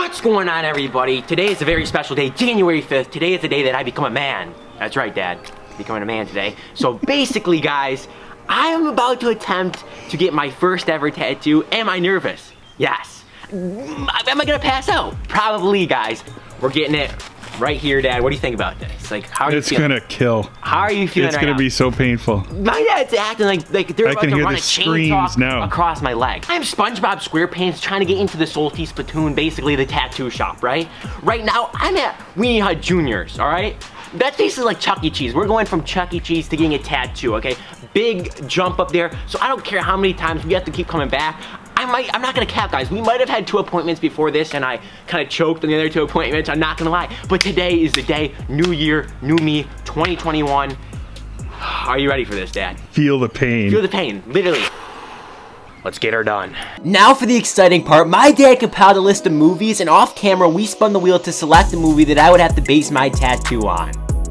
What's going on, everybody? Today is a very special day, January 5th. Today is the day that I become a man. That's right, Dad. Becoming a man today. So basically, guys, I am about to attempt to get my first ever tattoo. Am I nervous? Yes. Am I gonna pass out? Probably, guys. We're getting it right here, Dad. What do you think about this? Like, how are you feeling? It's gonna kill. How are you feeling It's right gonna now? be so painful. My dad's acting like they're about to run a chainsaw now across my leg. I'm SpongeBob SquarePants trying to get into the Salty Spittoon, basically the tattoo shop, right? Right now, I'm at Weenie Hut Juniors, all right? That's basically like Chuck E. Cheese. We're going from Chuck E. Cheese to getting a tattoo, okay? Big jump up there. So I don't care how many times we have to keep coming back. I'm not gonna cap, guys. We might have had 2 appointments before this and I kind of choked on the other 2 appointments. I'm not gonna lie. But today is the day, new year, new me, 2021. Are you ready for this, Dad? Feel the pain. Feel the pain, literally. Let's get her done. Now for the exciting part. My dad compiled a list of movies, and off camera, we spun the wheel to select the movie that I would have to base my tattoo on.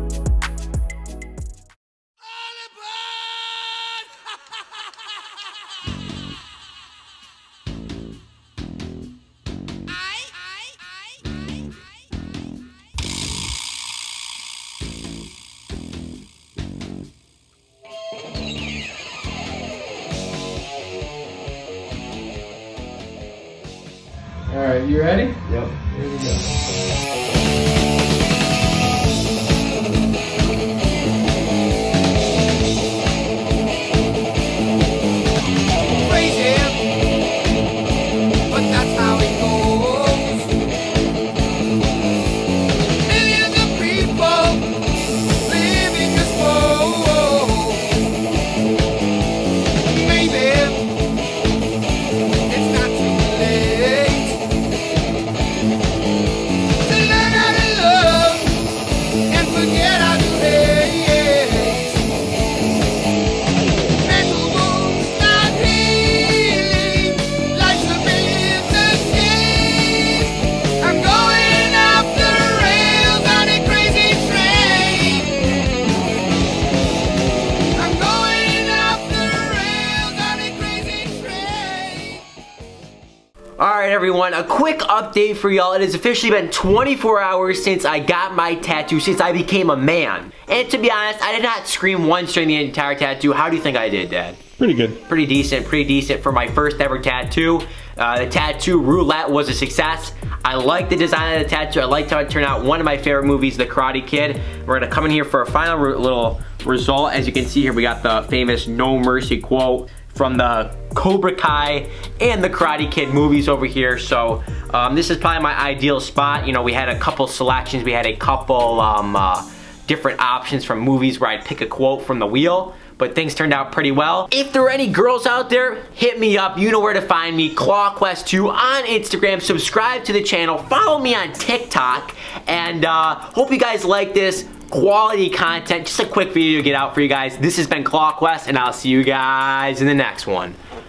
Alright, you ready? Yep. Here we go. Alright, everyone, a quick update for y'all. It has officially been 24 hours since I got my tattoo, since I became a man. And to be honest, I did not scream once during the entire tattoo. How do you think I did, Dad? Pretty good. Pretty decent for my first ever tattoo. The tattoo roulette was a success. I like the design of the tattoo. I liked how it turned out. One of my favorite movies, The Karate Kid. We're gonna come in here for a final little result. As you can see here, we got the famous No Mercy quote from the Cobra Kai and the Karate Kid movies over here. So this is probably my ideal spot. You know, we had a couple selections. We had a couple different options from movies where I'd pick a quote from the wheel, but things turned out pretty well. If there are any girls out there, hit me up. You know where to find me, ClawQuest2 on Instagram. Subscribe to the channel. Follow me on TikTok. And hope you guys like this quality content. Just a quick video to get out for you guys. This has been ClawQuest, and I'll see you guys in the next one.